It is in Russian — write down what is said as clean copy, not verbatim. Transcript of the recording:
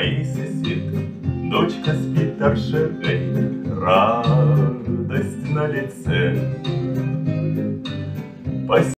моей соседки дочка спит торшеркой, радость на лице.